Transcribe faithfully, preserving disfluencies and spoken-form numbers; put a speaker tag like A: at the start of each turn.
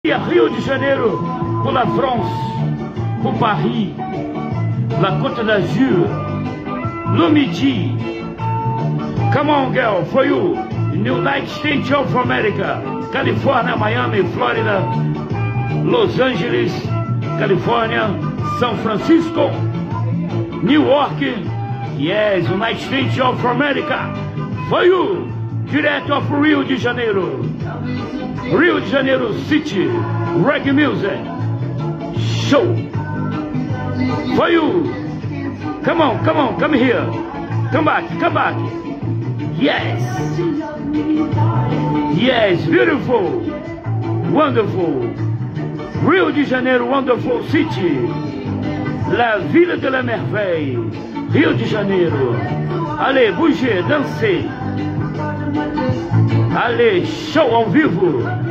A: Rio de Janeiro, pour la France, pour Paris, la Côte d'Azur, le Midi. Come on, girl, for you, United States of America, California, Miami, Florida, Los Angeles, California, São Francisco, New York, yes, United States of America, for you, direto of Rio de Janeiro. Rio de Janeiro City, reggae music, show, for you. Come on, come on, come here, come back, come back. Yes, yes, beautiful, wonderful. Rio de Janeiro, wonderful city, la ville de la merveille, Rio de Janeiro. Allez, bougez, dansez. Allez, show ao vivo.